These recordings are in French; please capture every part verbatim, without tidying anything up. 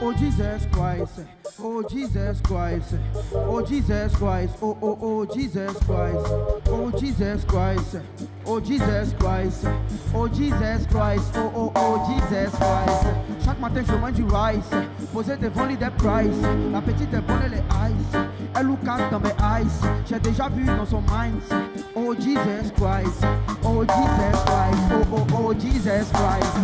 oh Jesus Christ, oh Jesus Christ, oh Jesus Christ, oh oh oh Jesus Christ, oh Jesus Christ, oh Jesus Christ, oh Jesus Christ, oh oh oh Jesus Christ. Chaque matin je mange du rice, posé devant lui des price. La petite est bonne les ice, elle look out dans mes eyes. J'ai déjà vu dans son mind. Oh Jesus Christ, oh Jesus Christ, oh oh oh Jesus Christ.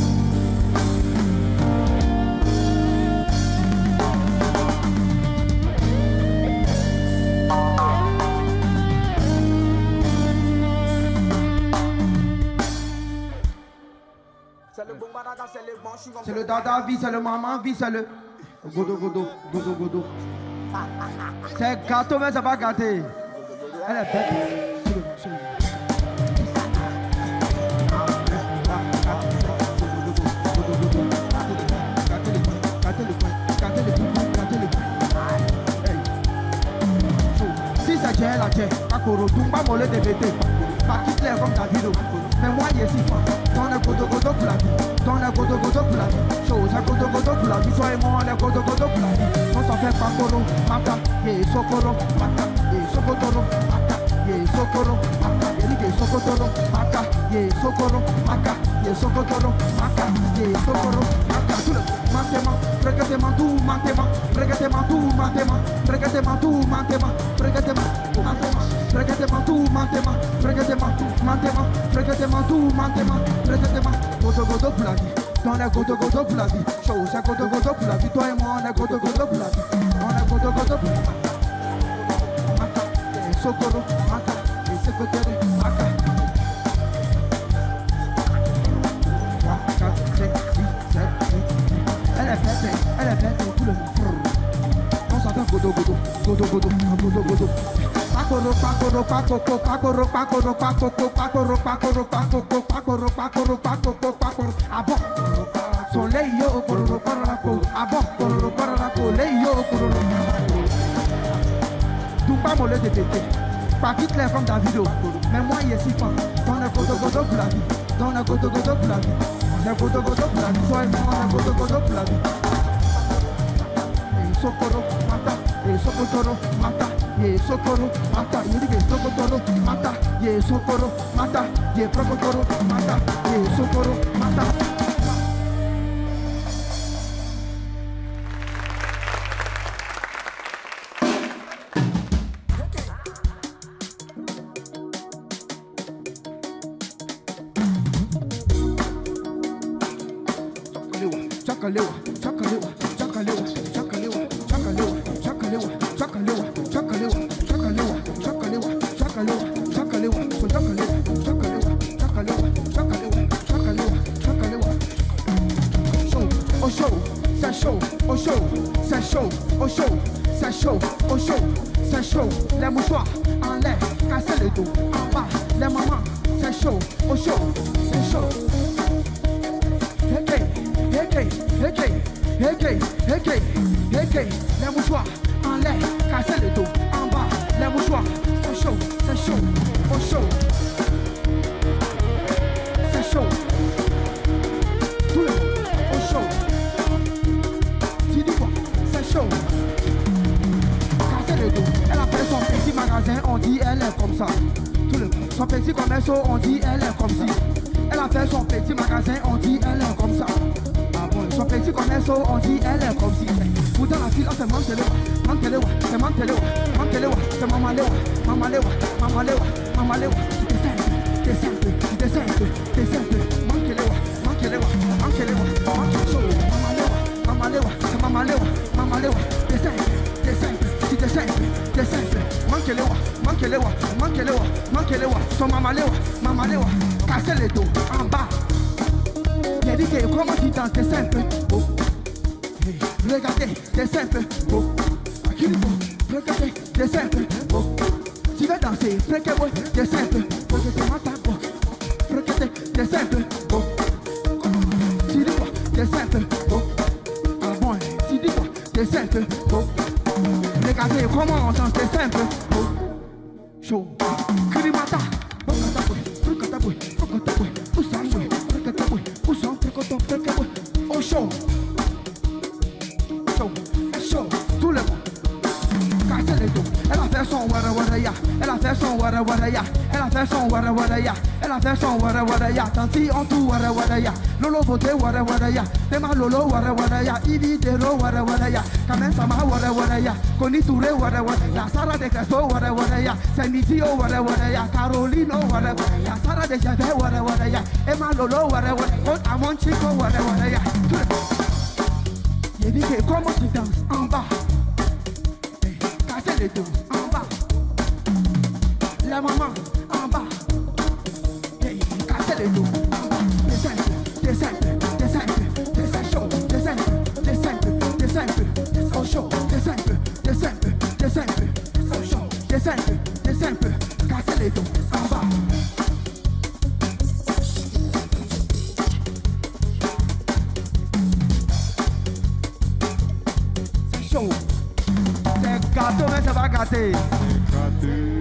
C'est le dada vie, c'est le maman vie, c'est le godo godo godo godo. C'est gâteau mais c'est pas gâté. Elle est bête. Si c'est Dieu la Dieu, Akoro, Tumba Molé de Bété, pas qui clair comme Davido. Mais moi, il est si fort. Dans le godo godo pour la vie. Dans le godo godo pour la vie. Chose à godo godo pour la vie. Toi et moi, le godo godo pour la vie. On s'en fait pas coro, mata, ye sokoro, mata, ye sokotoro, mata, ye sokoro, mata, ye sokotoro, mata, ye sokoro, mata, ye sokotoro, mata, ye sokoro, mata. Tout le mantema, frégatement tout, mantema, frégatement tout, mantema, frégatement tout, mantema, frégatement, mantema, frégatement tout, mantema, frégatement tout, mantema, frégatement tout, mantema, frégatement, godo godo pour la vie. Dans les godo godo pour la vie. Chose à godo godo pour la vie. Toi et moi on est godo godo pour la vie. On est godo godo pour la vie. Mata, et sokoro, mata, et secrétaire, mata. trois, quatre, cinq, six, sept, huit. Elle est bête, elle est bête, tout le monde. On s'entend godo godo, godo godo, godo godo. Pakoro, pakoro, pakoko, pakoro, pakoro, pakoko, pakoro, pakoro, pakoko, pakoro, pakoro, pakoko, pakoro. Ah bon? Soleil yo, kororo, kororako. Ah bon? Kororo, kororako, lei yo, kororo. Tumba molé de tété. Pas qui clair comme Davido. Mais moi, il est si fort. Dans le godo godo pour la vie. Dans le godo godo pour la vie. Le godo godo pour la vie. Toi et moi, le godo godo pour la vie. Et sokoro, mata. Et sokotoro, mata. Ye sokoro, mata, ye dige sokotoro, mata, ye sokoro, mata, ye prokotoro, mata, ye sokoro, mata. Chakalewa, chakalewa, chakalewa, chakalewa, chakalewa, chakalewa, chakalewa, chakalewa, chakalewa, chakalewa, chakalewa, chakalewa, so chakalewa, chakalewa, chakalewa, chakalewa, chakalewa, chakalewa. Show, oh show, c'est chaud, oh show, c'est chaud, oh show, c'est chaud, oh show, c'est chaud. Les mouchoirs en l'air, casser le dos, en bas, les mamans, c'est chaud, oh show, c'est chaud. Hey, hey, hey, hey, hey, hey, hey, hey, hey, les mouchoirs en l'air, casser le dos, en bas, les mouchoirs, c'est chaud, c'est chaud, oh chaud, c'est chaud, tout le monde, oh chaud, tu dis quoi, c'est chaud, casser le dos, elle a fait son petit magasin, on dit elle est comme ça, tout le monde, son petit commerce, on dit elle est comme si, elle a fait son petit magasin, on dit elle est comme ça. Son petit commerce, on dit elle est comme si. Pourtant la fille, on fait mantelewa, mantelewa, c'est mantelewa, mantelewa, c'est mamalewa, mamalewa, mamalewa, mamalewa. T'es simple, t'es simple, t'es simple, t'es simple, mantelewa, mantelewa, mantelewa, mantelewa, mamalewa, mamalewa, c'est mamalewa, mamalewa. T'es simple, t'es simple, si t'es simple, t'es simple, mantelewa, mantelewa, mantelewa, mantelewa, son mamalewa, mamalewa. Casser les dos en bas. J'ai dit que comment tu t'en t'es simple, oh. Hey, regardez, t'es simple, oh. Regardez, t'es simple, oh. Tu veux danser, regardez, t'es simple, oh. Regardez, t'es simple, oh. Tu dis quoi, t'es simple, oh. Ah bon, tu dis quoi, t'es simple, oh. Regardez comment on danse, t'es simple, oh. Chaud, Kirimata, Bokata, Bokata, Bokata, Bokata, oh show, son wada wada ya. Elle a fait son wada wada ya. Elle a fait son wada wada ya. Elle a fait son wada wada ya. Tanti en tout wada wada ya. Lolo voté wada wada ya. Tema lolo wada wada ya. Ibi dero wada wada ya. Kamen sama wada wada ya. Koni Touré wada wada ya. Sarah de Crespo wada wada ya. Senitio wada wada ya. Carolino wada wada ya. Sarah de Javé wada wada ya. Emma lolo wada wada ya. Con Amon Chico wada wada ya. Il dit que comment tu danses en bas. Cassez les dos en bas. La maman en bas. Cassez les dos en bas. Descends un peu, descends un peu, descends un peu, descends chaud, descends un peu, descends un peu, descends un peu, au chaud, descends un peu, descends un peu, descends un peu, au chaud, descends un peu, descends un peu, cassez les dos en bas. C'est chaud. C'est gâteau, mais ça va gâter.